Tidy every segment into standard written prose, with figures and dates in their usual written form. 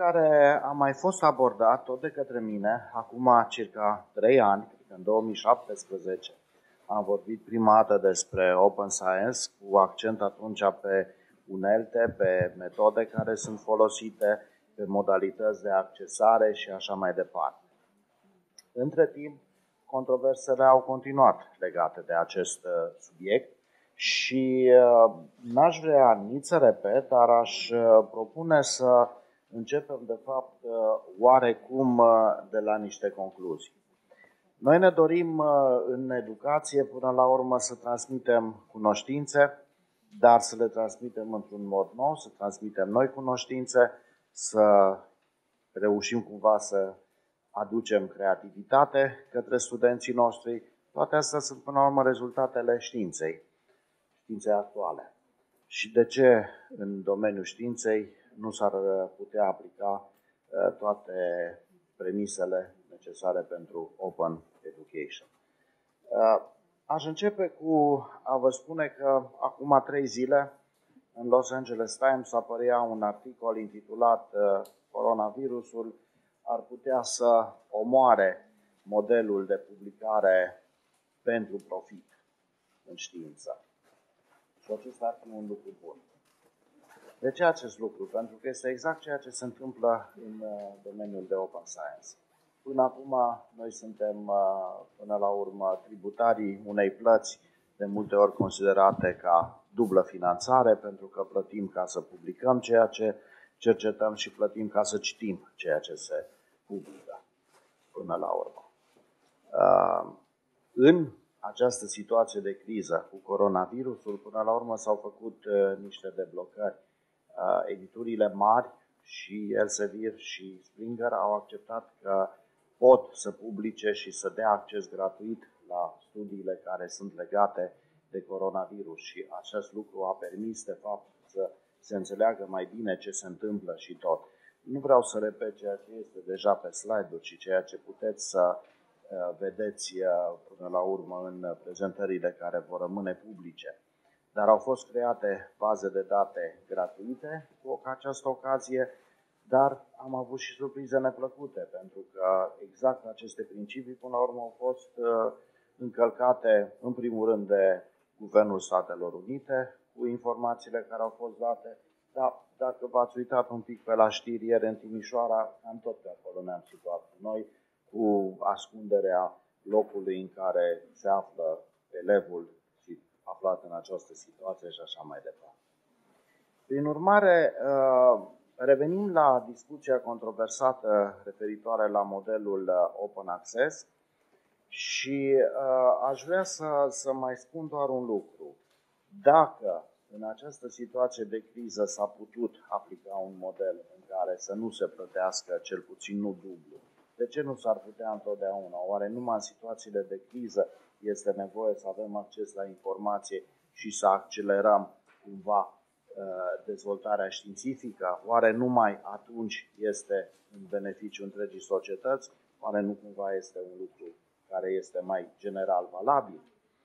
care a mai fost abordat tot de către mine, acum circa 3 ani, în 2017, am vorbit prima dată despre Open Science, cu accent atunci pe unelte, pe metode care sunt folosite, pe modalități de accesare și așa mai departe. Între timp, controversele au continuat legate de acest subiect și n-aș vrea nici să repet, dar aș propune să începem, de fapt, oarecum de la niște concluzii. Noi ne dorim în educație, până la urmă, să transmitem cunoștințe, dar să le transmitem într-un mod nou, să transmitem noi cunoștințe, să reușim cumva să aducem creativitate către studenții noștri. Toate astea sunt, până la urmă, rezultatele științei actuale. Și de ce în domeniul științei nu s-ar putea aplica toate premisele necesare pentru Open Education? Aș începe cu a vă spune că acum 3 zile în Los Angeles Times apărea un articol intitulat Coronavirusul ar putea să omoare modelul de publicare pentru profit în știință. Și acesta ar fi un lucru bun. De ce acest lucru? Pentru că este exact ceea ce se întâmplă în domeniul de Open Science. Până acum, noi suntem, până la urmă, tributarii unei plăți de multe ori considerate ca dublă finanțare, pentru că plătim ca să publicăm ceea ce cercetăm și plătim ca să citim ceea ce se publică, până la urmă. În această situație de criză cu coronavirusul, până la urmă s-au făcut niște deblocări. Editurile mari și Elsevier și Springer au acceptat că pot să publice și să dea acces gratuit la studiile care sunt legate de coronavirus și acest lucru a permis, de fapt, să se înțeleagă mai bine ce se întâmplă și tot. Nu vreau să repet ceea ce este deja pe slide-uri și ceea ce puteți să vedeți până la urmă în prezentările care vor rămâne publice. Dar au fost create baze de date gratuite cu această ocazie, dar am avut și surprize neplăcute, pentru că exact aceste principii până la urmă au fost încălcate în primul rând de Guvernul Statelor Unite cu informațiile care au fost date. Dar dacă v-ați uitat un pic pe la știri ieri în Timișoara, cam tot pe acolo ne-am situat noi, cu ascunderea locului în care se află elevul și aflat în această situație și așa mai departe. Prin urmare, revenim la discuția controversată referitoare la modelul Open Access și aș vrea să mai spun doar un lucru. Dacă în această situație de criză s-a putut aplica un model în care să nu se plătească cel puțin nu dublu, de ce nu s-ar putea întotdeauna? Oare numai în situațiile de criză este nevoie să avem acces la informație și să accelerăm cumva dezvoltarea științifică? Oare numai atunci este în beneficiu întregii societăți? Oare nu cumva este un lucru care este mai general valabil?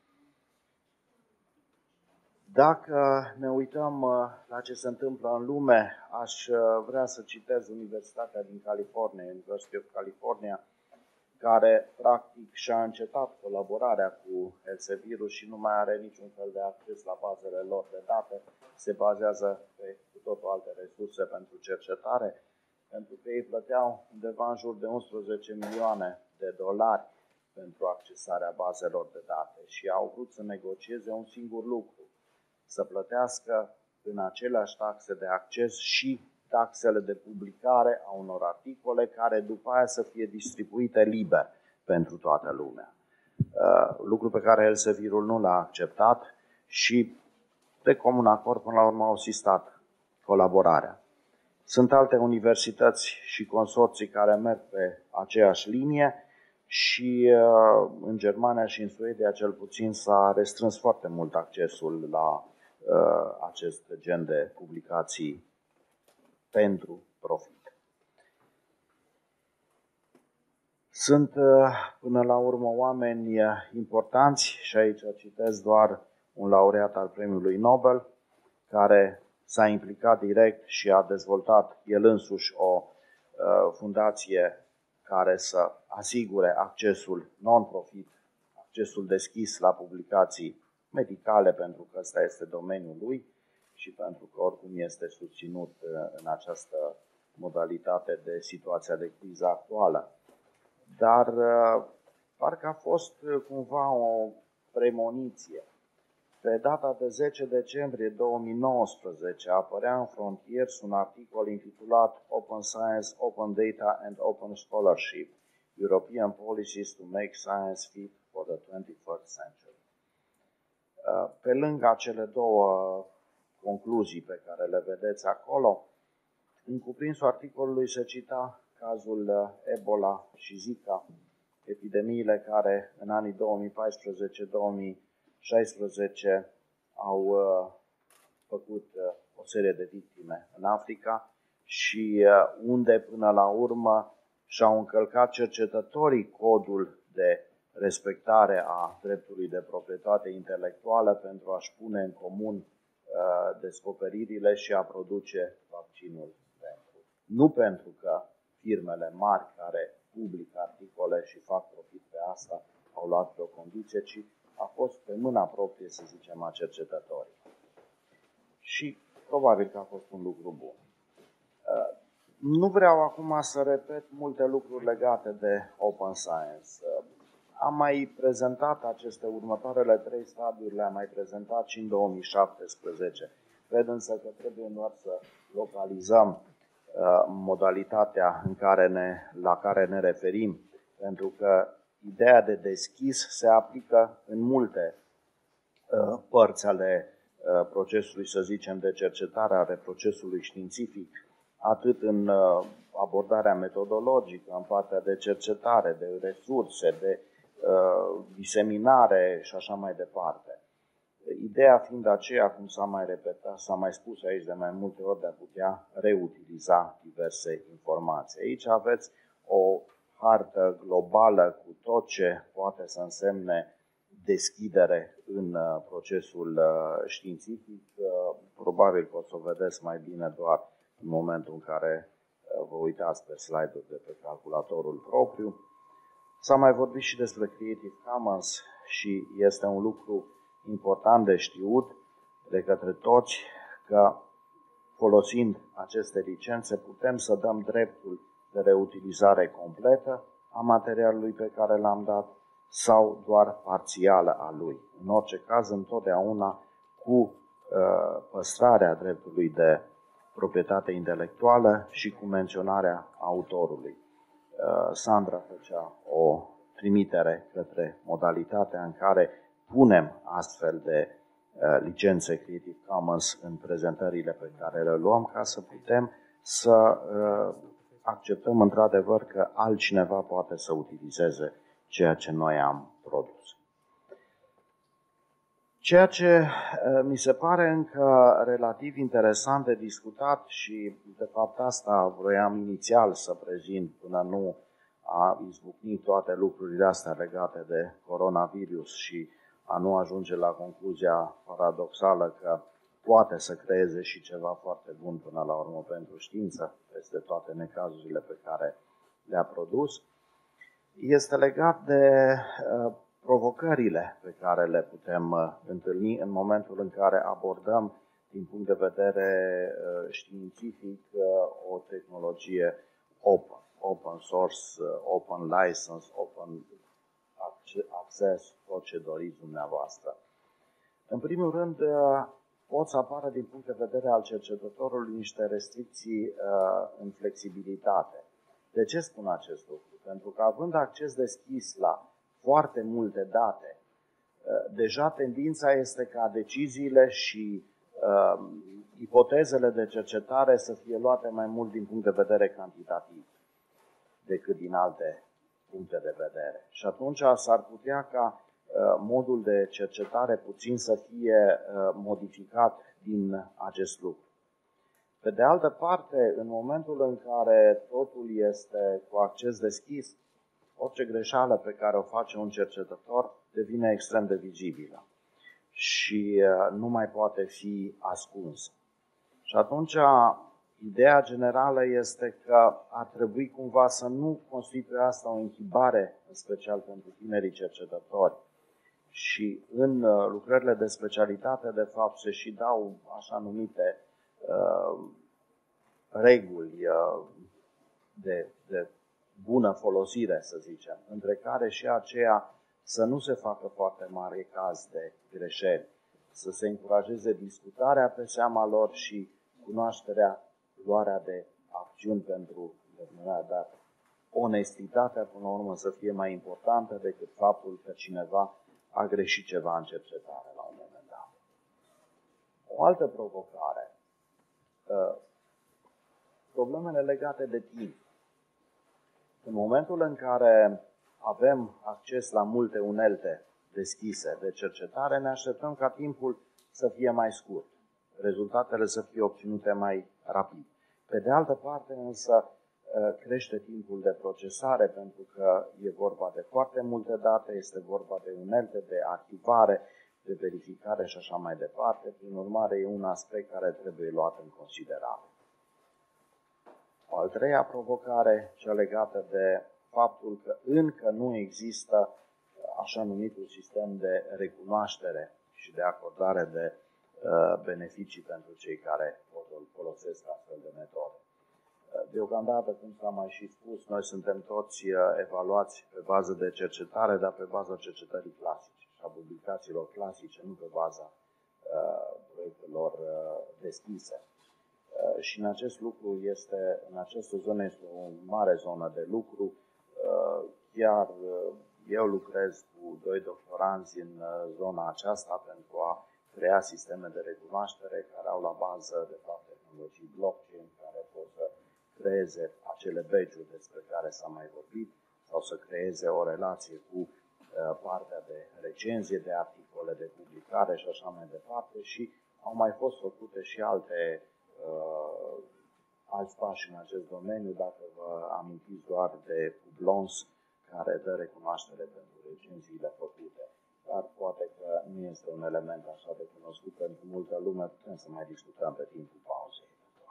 Dacă ne uităm la ce se întâmplă în lume, aș vrea să citez Universitatea din California, University of California, care practic și-a încetat colaborarea cu Elsevier și nu mai are niciun fel de acces la bazele lor de date, se bazează pe cu totul alte resurse pentru cercetare, pentru că ei plăteau undeva în jur de 11 milioane de dolari pentru accesarea bazelor de date și au vrut să negocieze un singur lucru, să plătească în aceleași taxe de acces și taxele de publicare a unor articole care după aia să fie distribuite liber pentru toată lumea. Lucru pe care Elsevierul nu l-a acceptat și de comun acord până la urmă au asistat colaborarea. Sunt alte universități și consorții care merg pe aceeași linie și în Germania și în Suedia cel puțin s-a restrâns foarte mult accesul la acest gen de publicații pentru profit. Sunt până la urmă oameni importanți și aici citesc doar un laureat al Premiului Nobel care s-a implicat direct și a dezvoltat el însuși o fundație care să asigure accesul non-profit, accesul deschis la publicații medicale, pentru că ăsta este domeniul lui și pentru că oricum este susținut în această modalitate de situația de criză actuală. Dar parcă a fost cumva o premoniție. Pe data de 10 decembrie 2019 apărea în Frontiers un articol intitulat Open Science, Open Data and Open Scholarship, European Policies to Make Science Fit for the 21st Century. Pe lângă cele două concluzii pe care le vedeți acolo, în cuprinsul articolului se cita cazul Ebola și Zika, epidemiile care în anii 2014-2016 au făcut o serie de victime în Africa și unde până la urmă și-au încălcat cercetătorii codul de respectare a dreptului de proprietate intelectuală pentru a-și pune în comun descoperirile și a produce vaccinul pentru. Nu pentru că firmele mari care publică articole și fac profit pe asta au luat pe o condiție, ci a fost pe mâna proprie, să zicem, a cercetătorii. Și probabil că a fost un lucru bun. Nu vreau acum să repet multe lucruri legate de Open Science. Am mai prezentat aceste următoarele 3 stadiuri, le-am mai prezentat și în 2017. Cred însă că trebuie doar să localizăm modalitatea la care ne referim, pentru că ideea de deschis se aplică în multe părți ale procesului, să zicem, de cercetare, ale procesului științific, atât în abordarea metodologică, în partea de cercetare, de resurse, de diseminare și așa mai departe. Ideea fiind aceea, cum s-a mai repetat, s-a mai spus aici de mai multe ori, de a putea reutiliza diverse informații. Aici aveți o hartă globală cu tot ce poate să însemne deschidere în procesul științific. Probabil că o să o vedeți mai bine doar în momentul în care vă uitați pe slide-uri de pe calculatorul propriu. S-a mai vorbit și despre Creative Commons și este un lucru important de știut de către toți că folosind aceste licențe putem să dăm dreptul de reutilizare completă a materialului pe care l-am dat sau doar parțială a lui. În orice caz, întotdeauna cu păstrarea dreptului de proprietate intelectuală și cu menționarea autorului. Sandra făcea o trimitere către modalitatea în care punem astfel de licențe Creative Commons în prezentările pe care le luăm, ca să putem să acceptăm într-adevăr că altcineva poate să utilizeze ceea ce noi am produs. Ceea ce mi se pare încă relativ interesant de discutat și de fapt asta vroiam inițial să prezint până nu a izbucnit toate lucrurile astea legate de coronavirus și a nu ajunge la concluzia paradoxală că poate să creeze și ceva foarte bun până la urmă pentru știință, peste toate necazurile pe care le-a produs, este legat de provocările pe care le putem întâlni în momentul în care abordăm din punct de vedere științific o tehnologie open source, open license, open access, tot ce doriți dumneavoastră. În primul rând, pot să apară din punct de vedere al cercetătorului niște restricții în flexibilitate. De ce spun acest lucru? Pentru că având acces deschis la foarte multe date, deja tendința este ca deciziile și ipotezele de cercetare să fie luate mai mult din punct de vedere cantitativ decât din alte puncte de vedere. Și atunci s-ar putea ca modul de cercetare puțin să fie modificat din acest lucru. Pe de altă parte, în momentul în care totul este cu acces deschis, orice greșeală pe care o face un cercetător devine extrem de vizibilă și nu mai poate fi ascunsă. Și atunci Ideea generală este că ar trebui cumva să nu constituie asta o inhibare, în special pentru tinerii cercetători. Și în lucrările de specialitate, de fapt, se și dau așa numite reguli de bună folosire, să zicem, între care și aceea să nu se facă foarte mare caz de greșeli, să se încurajeze discutarea pe seama lor și cunoașterea, luarea de acțiuni pentru determinarea, dar onestitatea, până la urmă, să fie mai importantă decât faptul că cineva a greșit ceva în cercetare la un moment dat. O altă provocare, problemele legate de timp. În momentul în care avem acces la multe unelte deschise de cercetare, ne așteptăm ca timpul să fie mai scurt, rezultatele să fie obținute mai rapid. Pe de altă parte, însă, crește timpul de procesare, pentru că e vorba de foarte multe date, este vorba de unelte de arhivare, de verificare și așa mai departe. Prin urmare, e un aspect care trebuie luat în considerare. O al treia provocare, cea legată de faptul că încă nu există așa numitul sistem de recunoaștere și de acordare de beneficii pentru cei care folosesc astfel de metode. Deocamdată, cum s-a mai și spus, noi suntem toți evaluați pe bază de cercetare, dar pe baza cercetării clasice și a publicațiilor clasice, nu pe baza proiectelor deschise. Și în acest lucru în această zonă este o mare zonă de lucru. Chiar eu lucrez cu 2 doctoranți în zona aceasta pentru a crea sisteme de recunoaștere care au la bază, de fapt, tehnologii blockchain, care pot să creeze acele badge-uri despre care s-a mai vorbit sau să creeze o relație cu partea de recenzie de articole, de publicare și așa mai departe. Și au mai fost făcute și alți pași în acest domeniu, dacă vă amintiți doar de Publons, care dă recunoaștere pentru recenziile făcute. Dar poate că nu este un element așa de cunoscut pentru multă lume, putem să mai discutăm pe timpul pauzei.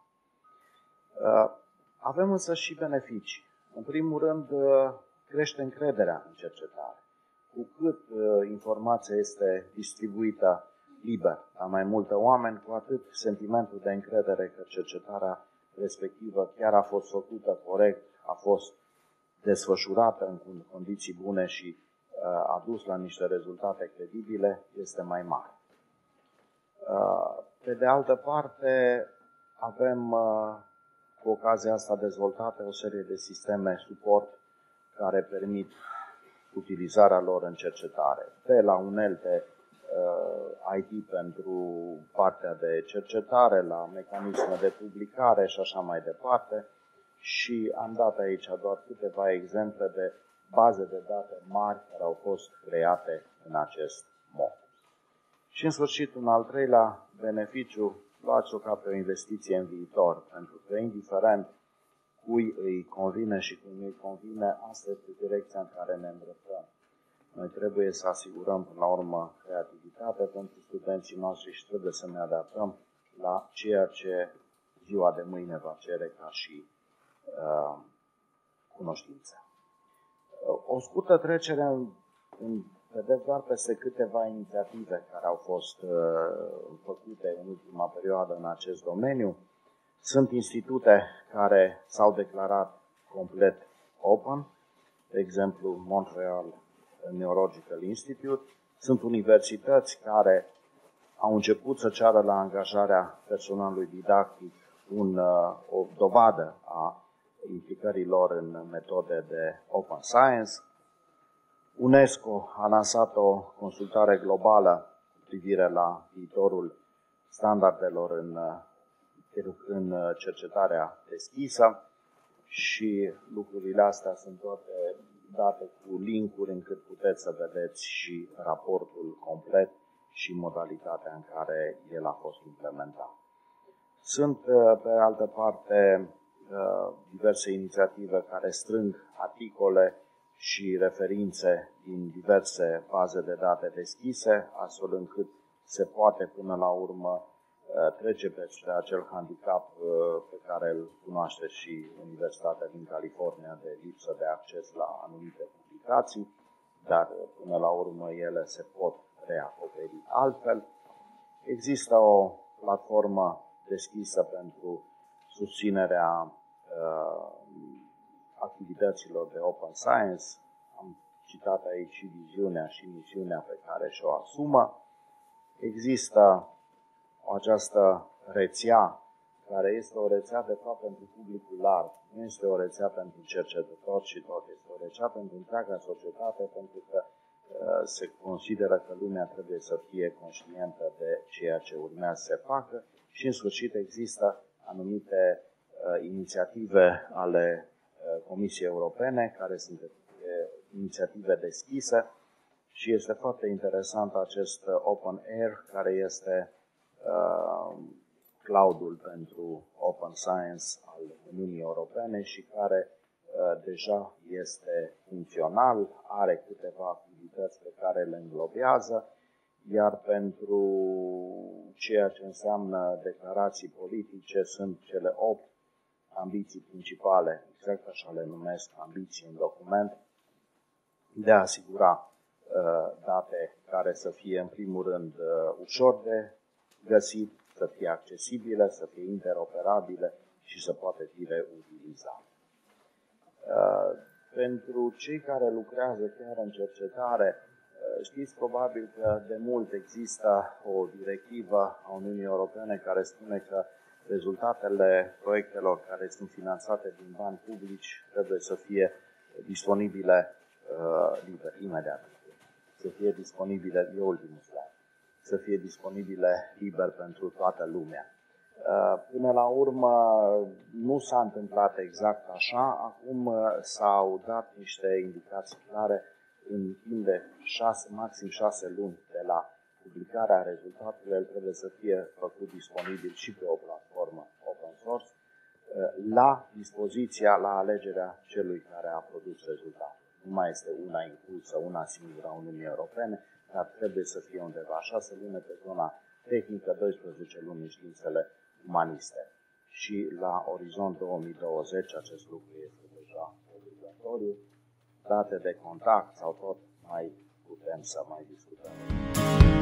Avem însă și beneficii. În primul rând, crește încrederea în cercetare. Cu cât informația este distribuită liber la mai multe oameni, cu atât sentimentul de încredere că cercetarea respectivă chiar a fost făcută corect, a fost desfășurată în condiții bune și a dus la niște rezultate credibile, este mai mare. Pe de altă parte, avem cu ocazia asta dezvoltate o serie de sisteme suport care permit utilizarea lor în cercetare, de la unelte IT pentru partea de cercetare, la mecanisme de publicare și așa mai departe. Și am dat aici doar câteva exemple de baze de date mari care au fost create în acest mod. Și în sfârșit, un al treilea beneficiu, luați-o ca pe o investiție în viitor, pentru că indiferent cui îi convine și cui nu îi convine, asta este direcția în care ne îndreptăm. Noi trebuie să asigurăm, până la urmă, creativitate pentru studenții noștri și trebuie să ne adaptăm la ceea ce ziua de mâine va cere ca și cunoștințe. O scurtă trecere vedeți doar peste câteva inițiative care au fost făcute în ultima perioadă în acest domeniu. Sunt institute care s-au declarat complet open, de exemplu Montreal Neurological Institute. Sunt universități care au început să ceară la angajarea personalului didactic o dovadă a implicării lor în metode de open science. UNESCO a lansat o consultare globală cu privire la viitorul standardelor în cercetarea deschisă și lucrurile astea sunt toate date cu linkuri încât puteți să vedeți și raportul complet și modalitatea în care el a fost implementat. Sunt, pe altă parte, diverse inițiative care strâng articole și referințe din diverse baze de date deschise, astfel încât se poate până la urmă trece peste acel handicap pe care îl cunoaște și Universitatea din California de lipsă de acces la anumite publicații, dar până la urmă ele se pot reacoperi altfel. Există o platformă deschisă pentru susținerea activităților de Open Science. Am citat aici și viziunea și misiunea pe care și-o asumă. Există această rețea, care este o rețea de fapt pentru publicul larg. Nu este o rețea pentru cercetători și tot, este o rețea pentru întreaga societate, pentru că se consideră că lumea trebuie să fie conștientă de ceea ce urmează să se facă și în sfârșit există anumite inițiative ale Comisiei Europene, care sunt inițiative deschise și este foarte interesant acest Open Air, care este cloud-ul pentru Open Science al Uniunii Europene și care deja este funcțional, are câteva activități pe care le înglobează, iar pentru ceea ce înseamnă declarații politice sunt cele 8 ambiții principale, exact așa le numesc ambiții în document, de a asigura date care să fie în primul rând ușor de găsit, să fie accesibile, să fie interoperabile și să poată fi reutilizate. Pentru cei care lucrează chiar în cercetare, știți probabil că de mult există o directivă a Uniunii Europene care spune că rezultatele proiectelor care sunt finanțate din bani publici trebuie să fie disponibile liber, imediat. Să fie disponibile, e ultimul slide, să fie disponibile liber pentru toată lumea. Până la urmă nu s-a întâmplat exact așa, acum s-au dat niște indicații clare în timp de maxim 6 luni de la publicarea rezultatului, el trebuie să fie făcut disponibil și pe o platformă open source, la dispoziția, la alegerea celui care a produs rezultatul. Nu mai este una impulsă, una singură a Uniunii Europene, dar trebuie să fie undeva 6 luni pe zona tehnică, 12 luni în științele umaniste. Și la orizont 2020 acest lucru este deja obligatoriu. Date de contact sau tot mai putem să mai discutăm.